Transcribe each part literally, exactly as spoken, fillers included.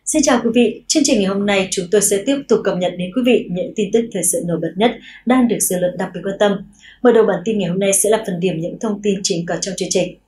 Xin chào quý vị, chương trình ngày hôm nay chúng tôi sẽ tiếp tục cập nhật đến quý vị những tin tức thời sự nổi bật nhất đang được dư luận đặc biệt quan tâm. Mở đầu bản tin ngày hôm nay sẽ là phần điểm những thông tin chính có trong chương trình.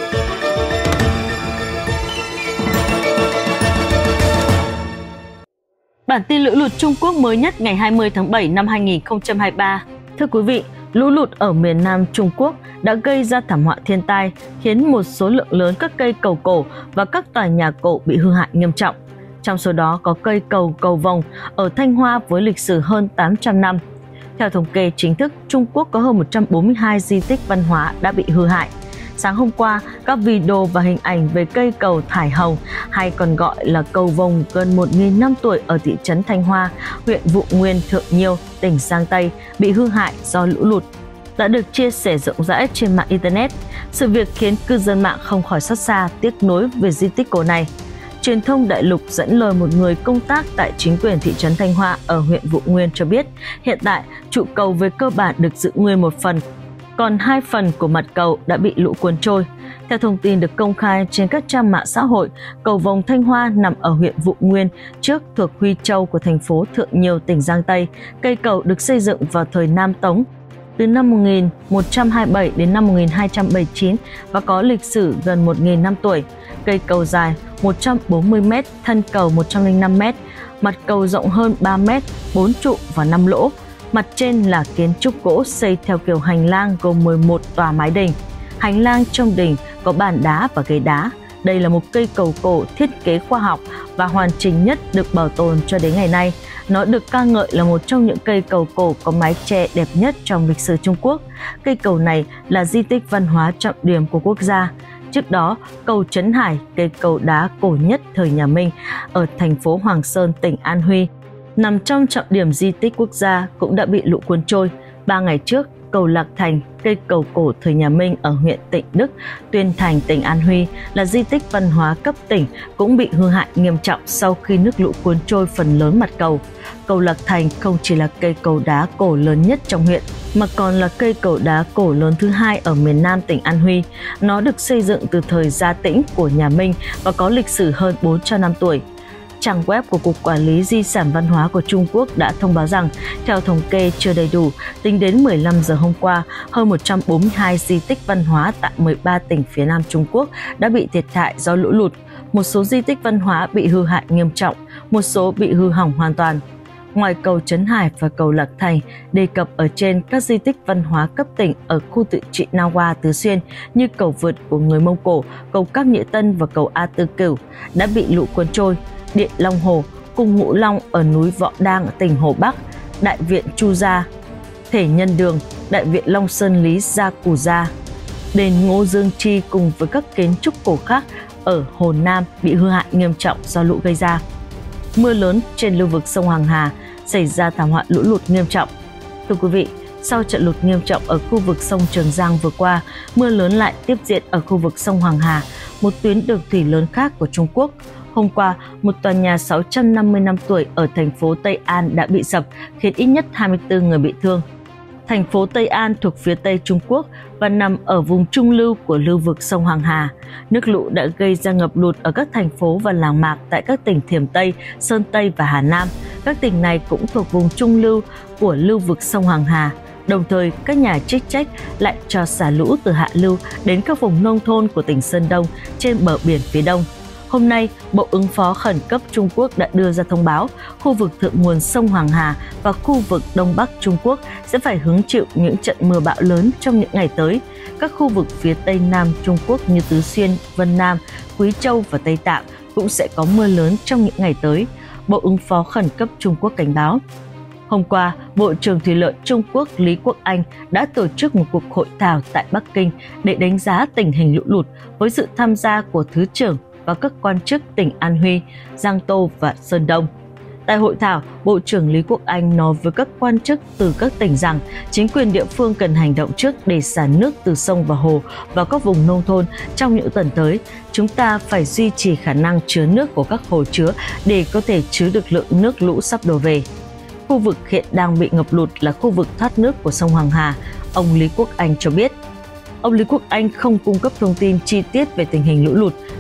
Bản tin lũ lụt Trung Quốc mới nhất ngày hai mươi tháng bảy năm hai nghìn không trăm hai mươi ba. Thưa quý vị, lũ lụt ở miền Nam Trung Quốc đã gây ra thảm họa thiên tai, khiến một số lượng lớn các cây cầu cổ và các tòa nhà cổ bị hư hại nghiêm trọng. Trong số đó có cây cầu Cầu Vồng ở Thanh Hoa với lịch sử hơn tám trăm năm. Theo thống kê chính thức, Trung Quốc có hơn một trăm bốn mươi hai di tích văn hóa đã bị hư hại. Sáng hôm qua, các video và hình ảnh về cây cầu Thải Hồng, hay còn gọi là cầu Vồng gần một nghìn năm tuổi ở thị trấn Thanh Hoa, huyện Vụ Nguyên, Thượng Nhiêu, tỉnh Giang Tây bị hư hại do lũ lụt, đã được chia sẻ rộng rãi trên mạng Internet. Sự việc khiến cư dân mạng không khỏi xót xa, tiếc nuối về di tích cổ này. Truyền thông đại lục dẫn lời một người công tác tại chính quyền thị trấn Thanh Hoa ở huyện Vụ Nguyên cho biết, hiện tại trụ cầu về cơ bản được giữ nguyên một phần, còn hai phần của mặt cầu đã bị lũ cuốn trôi. Theo thông tin được công khai trên các trang mạng xã hội, cầu Vồng Thanh Hoa nằm ở huyện Vụ Nguyên, trước thuộc Huy Châu của thành phố Thượng Nhiêu, tỉnh Giang Tây. Cây cầu được xây dựng vào thời Nam Tống, từ năm một nghìn một trăm hai mươi bảy đến năm một nghìn hai trăm bảy mươi chín và có lịch sử gần một nghìn năm tuổi. Cây cầu dài một trăm bốn mươi mét, thân cầu một trăm lẻ năm mét, mặt cầu rộng hơn ba mét, bốn trụ và năm lỗ. Mặt trên là kiến trúc gỗ xây theo kiểu hành lang gồm mười một tòa mái đình. Hành lang trong đình có bàn đá và ghế đá. Đây là một cây cầu cổ thiết kế khoa học và hoàn chỉnh nhất được bảo tồn cho đến ngày nay. Nó được ca ngợi là một trong những cây cầu cổ có mái che đẹp nhất trong lịch sử Trung Quốc. Cây cầu này là di tích văn hóa trọng điểm của quốc gia. Trước đó, cầu Trấn Hải, cây cầu đá cổ nhất thời nhà Minh ở thành phố Hoàng Sơn, tỉnh An Huy, nằm trong trọng điểm di tích quốc gia, cũng đã bị lũ cuốn trôi. Ba ngày trước, cầu Lạc Thành, cây cầu cổ thời nhà Minh ở huyện Tịnh Đức, Tuyên Thành, tỉnh An Huy, là di tích văn hóa cấp tỉnh, cũng bị hư hại nghiêm trọng sau khi nước lũ cuốn trôi phần lớn mặt cầu. Cầu Lạc Thành không chỉ là cây cầu đá cổ lớn nhất trong huyện, mà còn là cây cầu đá cổ lớn thứ hai ở miền Nam tỉnh An Huy. Nó được xây dựng từ thời Gia Tĩnh của nhà Minh và có lịch sử hơn bốn trăm năm tuổi. Trang web của Cục Quản lý Di sản Văn hóa của Trung Quốc đã thông báo rằng, theo thống kê chưa đầy đủ, tính đến mười lăm giờ hôm qua, hơn một trăm bốn mươi hai di tích văn hóa tại mười ba tỉnh phía Nam Trung Quốc đã bị thiệt hại do lũ lụt. Một số di tích văn hóa bị hư hại nghiêm trọng, một số bị hư hỏng hoàn toàn. Ngoài cầu Trấn Hải và cầu Lạc Thành đề cập ở trên, các di tích văn hóa cấp tỉnh ở khu tự trị Na Hoa, Tứ Xuyên như cầu vượt của người Mông Cổ, cầu Các Nhữ Tân và cầu A Tư Cửu đã bị lũ cuốn trôi. Điện Long Hồ, Cung Ngũ Long ở núi Võ Đang ở tỉnh Hồ Bắc, Đại viện Chu Gia, Thể Nhân Đường, Đại viện Long Sơn Lý Gia Cù Gia, đền Ngô Dương Chi cùng với các kiến trúc cổ khác ở Hồ Nam bị hư hại nghiêm trọng do lũ gây ra. Mưa lớn trên lưu vực sông Hoàng Hà xảy ra thảm họa lũ lụt nghiêm trọng. Thưa quý vị, sau trận lụt nghiêm trọng ở khu vực sông Trường Giang vừa qua, mưa lớn lại tiếp diễn ở khu vực sông Hoàng Hà, một tuyến đường thủy lớn khác của Trung Quốc. Hôm qua, một tòa nhà sáu trăm năm mươi năm tuổi ở thành phố Tây An đã bị sập, khiến ít nhất hai mươi tư người bị thương. Thành phố Tây An thuộc phía Tây Trung Quốc và nằm ở vùng trung lưu của lưu vực sông Hoàng Hà. Nước lũ đã gây ra ngập lụt ở các thành phố và làng mạc tại các tỉnh Thiểm Tây, Sơn Tây và Hà Nam. Các tỉnh này cũng thuộc vùng trung lưu của lưu vực sông Hoàng Hà. Đồng thời, các nhà chức trách lại cho xả lũ từ hạ lưu đến các vùng nông thôn của tỉnh Sơn Đông trên bờ biển phía đông. Hôm nay, Bộ Ứng phó Khẩn cấp Trung Quốc đã đưa ra thông báo khu vực thượng nguồn sông Hoàng Hà và khu vực Đông Bắc Trung Quốc sẽ phải hứng chịu những trận mưa bão lớn trong những ngày tới. Các khu vực phía Tây Nam Trung Quốc như Tứ Xuyên, Vân Nam, Quý Châu và Tây Tạng cũng sẽ có mưa lớn trong những ngày tới. Bộ Ứng phó Khẩn cấp Trung Quốc cảnh báo. Hôm qua, Bộ trưởng Thủy lợi Trung Quốc Lý Quốc Anh đã tổ chức một cuộc hội thảo tại Bắc Kinh để đánh giá tình hình lũ lụt với sự tham gia của Thứ trưởng và các quan chức tỉnh An Huy, Giang Tô và Sơn Đông. Tại hội thảo, Bộ trưởng Lý Quốc Anh nói với các quan chức từ các tỉnh rằng chính quyền địa phương cần hành động trước để xả nước từ sông và hồ vào các vùng nông thôn trong những tuần tới. Chúng ta phải duy trì khả năng chứa nước của các hồ chứa để có thể chứa được lượng nước lũ sắp đổ về. Khu vực hiện đang bị ngập lụt là khu vực thoát nước của sông Hoàng Hà, ông Lý Quốc Anh cho biết. Ông Lý Quốc Anh không cung cấp thông tin chi tiết về tình hình lũ lụt,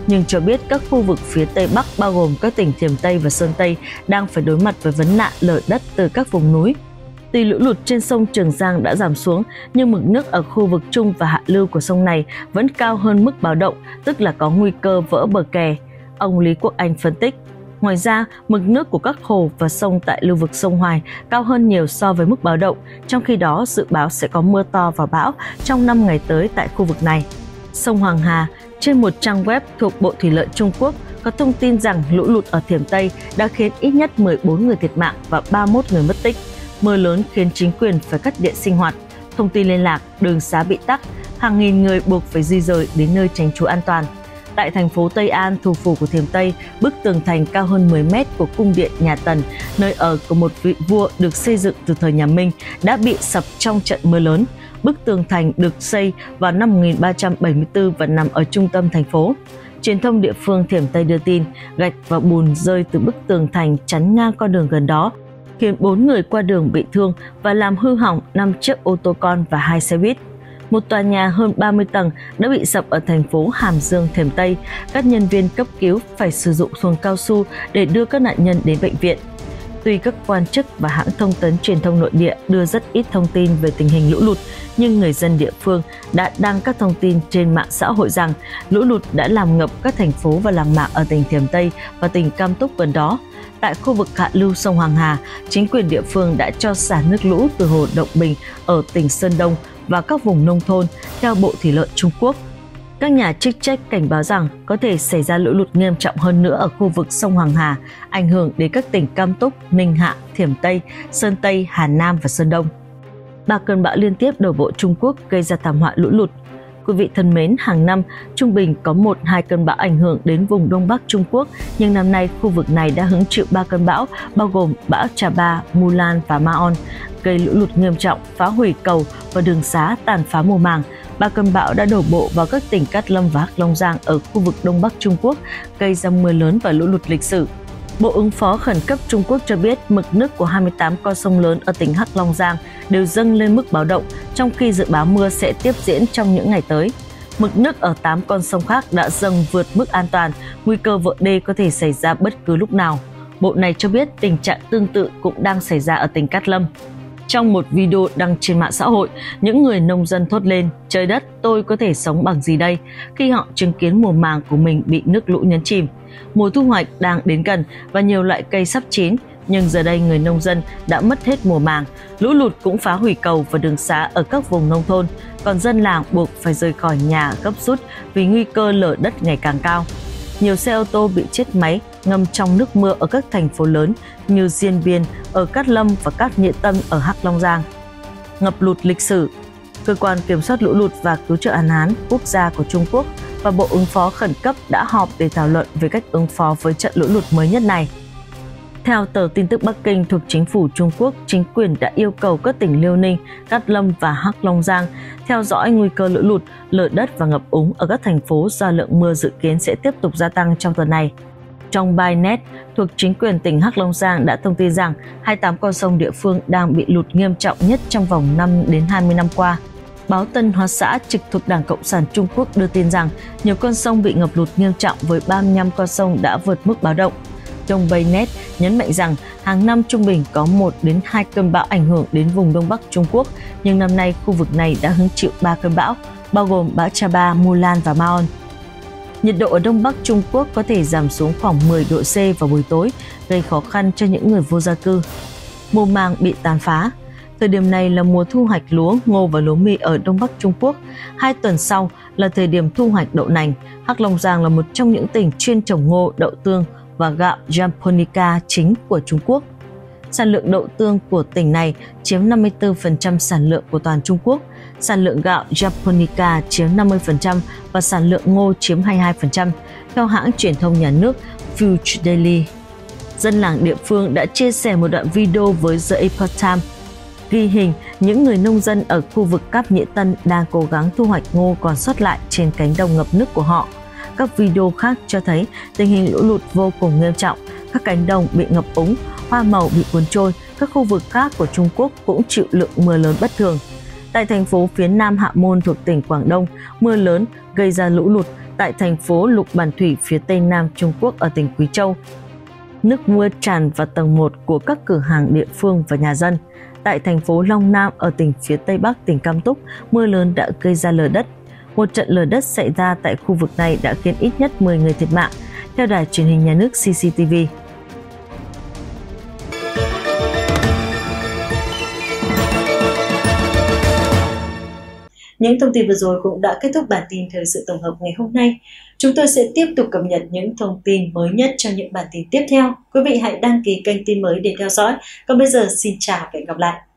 nhưng cho biết các khu vực phía Tây Bắc bao gồm các tỉnh Thiểm Tây và Sơn Tây đang phải đối mặt với vấn nạn lở đất từ các vùng núi. Tuy lũ lụt trên sông Trường Giang đã giảm xuống, nhưng mực nước ở khu vực trung và hạ lưu của sông này vẫn cao hơn mức báo động, tức là có nguy cơ vỡ bờ kè. Ông Lý Quốc Anh phân tích. Ngoài ra, mực nước của các hồ và sông tại lưu vực sông Hoài cao hơn nhiều so với mức báo động, trong khi đó dự báo sẽ có mưa to và bão trong năm ngày tới tại khu vực này. Sông Hoàng Hà, trên một trang web thuộc Bộ Thủy lợi Trung Quốc, có thông tin rằng lũ lụt ở Thiểm Tây đã khiến ít nhất mười bốn người thiệt mạng và ba mươi mốt người mất tích. Mưa lớn khiến chính quyền phải cắt điện sinh hoạt, thông tin liên lạc, đường xá bị tắc, hàng nghìn người buộc phải di rời đến nơi tránh trú an toàn. Tại thành phố Tây An, thủ phủ của Thiểm Tây, bức tường thành cao hơn mười mét của cung điện nhà Tần, nơi ở của một vị vua được xây dựng từ thời nhà Minh, đã bị sập trong trận mưa lớn. Bức tường thành được xây vào năm một nghìn ba trăm bảy mươi tư và nằm ở trung tâm thành phố. Truyền thông địa phương Thiểm Tây đưa tin, gạch và bùn rơi từ bức tường thành chắn ngang con đường gần đó, khiến bốn người qua đường bị thương và làm hư hỏng năm chiếc ô tô con và hai xe buýt. Một tòa nhà hơn ba mươi tầng đã bị sập ở thành phố Hàm Dương, Thiểm Tây. Các nhân viên cấp cứu phải sử dụng xuồng cao su để đưa các nạn nhân đến bệnh viện. Tuy các quan chức và hãng thông tấn truyền thông nội địa đưa rất ít thông tin về tình hình lũ lụt, nhưng người dân địa phương đã đăng các thông tin trên mạng xã hội rằng lũ lụt đã làm ngập các thành phố và làng mạc ở tỉnh Thiểm Tây và tỉnh Cam Túc gần đó. Tại khu vực hạ lưu sông Hoàng Hà, chính quyền địa phương đã cho xả nước lũ từ hồ Động Bình ở tỉnh Sơn Đông và các vùng nông thôn, theo Bộ Thủy lợi Trung Quốc. Các nhà chức trách cảnh báo rằng có thể xảy ra lũ lụt nghiêm trọng hơn nữa ở khu vực sông Hoàng Hà, ảnh hưởng đến các tỉnh Cam Túc, Ninh Hạ, Thiểm Tây, Sơn Tây, Hà Nam và Sơn Đông. Ba cơn bão liên tiếp đổ bộ Trung Quốc gây ra thảm họa lũ lụt. Quý vị thân mến, hàng năm trung bình có một hai cơn bão ảnh hưởng đến vùng Đông Bắc Trung Quốc, nhưng năm nay khu vực này đã hứng chịu ba cơn bão bao gồm bão Cha Ba, Mulan và Ma-on, gây lũ lụt nghiêm trọng, phá hủy cầu và đường xá, tàn phá mùa màng. Ba cơn bão đã đổ bộ vào các tỉnh Cát Lâm và Hắc Long Giang ở khu vực Đông Bắc Trung Quốc, gây ra mưa lớn và lũ lụt lịch sử. Bộ ứng phó khẩn cấp Trung Quốc cho biết mực nước của hai mươi tám con sông lớn ở tỉnh Hắc Long Giang đều dâng lên mức báo động, trong khi dự báo mưa sẽ tiếp diễn trong những ngày tới. Mực nước ở tám con sông khác đã dâng vượt mức an toàn, nguy cơ vỡ đê có thể xảy ra bất cứ lúc nào. Bộ này cho biết tình trạng tương tự cũng đang xảy ra ở tỉnh Cát Lâm. Trong một video đăng trên mạng xã hội, những người nông dân thốt lên, trời đất, tôi có thể sống bằng gì đây, khi họ chứng kiến mùa màng của mình bị nước lũ nhấn chìm. Mùa thu hoạch đang đến gần và nhiều loại cây sắp chín, nhưng giờ đây người nông dân đã mất hết mùa màng. Lũ lụt cũng phá hủy cầu và đường xá ở các vùng nông thôn, còn dân làng buộc phải rời khỏi nhà gấp rút vì nguy cơ lở đất ngày càng cao. Nhiều xe ô tô bị chết máy, ngâm trong nước mưa ở các thành phố lớn như Diên Biên ở Cát Lâm và Cát Nhĩ Tân ở Hắc Long Giang. Ngập lụt lịch sử. Cơ quan Kiểm soát lũ lụt và Cứu trợ Hạn hán quốc gia của Trung Quốc và Bộ ứng phó khẩn cấp đã họp để thảo luận về cách ứng phó với trận lũ lụt mới nhất này. Theo tờ tin tức Bắc Kinh thuộc chính phủ Trung Quốc, chính quyền đã yêu cầu các tỉnh Liêu Ninh, Cát Lâm và Hắc Long Giang theo dõi nguy cơ lũ lụt, lở đất và ngập úng ở các thành phố do lượng mưa dự kiến sẽ tiếp tục gia tăng trong tuần này. Trong bài net thuộc chính quyền tỉnh Hắc Long Giang đã thông tin rằng hai mươi tám con sông địa phương đang bị lụt nghiêm trọng nhất trong vòng năm đến hai mươi năm qua. Báo Tân Hoa Xã trực thuộc Đảng Cộng sản Trung Quốc đưa tin rằng nhiều con sông bị ngập lụt nghiêm trọng với ba mươi lăm con sông đã vượt mức báo động. Trong Baynet nhấn mạnh rằng hàng năm trung bình có một đến hai cơn bão ảnh hưởng đến vùng Đông Bắc Trung Quốc, nhưng năm nay khu vực này đã hứng chịu ba cơn bão, bao gồm bão Cha Ba, Mulan và Ma-on. Nhiệt độ ở Đông Bắc Trung Quốc có thể giảm xuống khoảng mười độ C vào buổi tối, gây khó khăn cho những người vô gia cư. Mùa màng bị tàn phá. Thời điểm này là mùa thu hoạch lúa, ngô và lúa mì ở Đông Bắc Trung Quốc. Hai tuần sau là thời điểm thu hoạch đậu nành. Hắc Long Giang là một trong những tỉnh chuyên trồng ngô, đậu tương và gạo Japonica chính của Trung Quốc. Sản lượng đậu tương của tỉnh này chiếm năm mươi tư phần trăm sản lượng của toàn Trung Quốc, sản lượng gạo Japonica chiếm năm mươi phần trăm và sản lượng ngô chiếm hai mươi hai phần trăm, theo hãng truyền thông nhà nước Future Daily. Dân làng địa phương đã chia sẻ một đoạn video với The Epoch Times, ghi hình những người nông dân ở khu vực Cát Nhĩ Tân đang cố gắng thu hoạch ngô còn sót lại trên cánh đồng ngập nước của họ. Các video khác cho thấy tình hình lũ lụt vô cùng nghiêm trọng, các cánh đồng bị ngập úng, hoa màu bị cuốn trôi, các khu vực khác của Trung Quốc cũng chịu lượng mưa lớn bất thường. Tại thành phố phía Nam Hạ Môn thuộc tỉnh Quảng Đông, mưa lớn gây ra lũ lụt tại thành phố Lục Bản Thủy phía tây nam Trung Quốc ở tỉnh Quý Châu. Nước mưa tràn vào tầng một của các cửa hàng địa phương và nhà dân. Tại thành phố Long Nam ở tỉnh phía tây bắc tỉnh Cam Túc, mưa lớn đã gây ra lở đất. Một trận lở đất xảy ra tại khu vực này đã khiến ít nhất mười người thiệt mạng, theo đài truyền hình nhà nước xê xê tê vê. Những thông tin vừa rồi cũng đã kết thúc bản tin thời sự tổng hợp ngày hôm nay. Chúng tôi sẽ tiếp tục cập nhật những thông tin mới nhất cho những bản tin tiếp theo. Quý vị hãy đăng ký kênh tin mới để theo dõi. Còn bây giờ xin chào và hẹn gặp lại.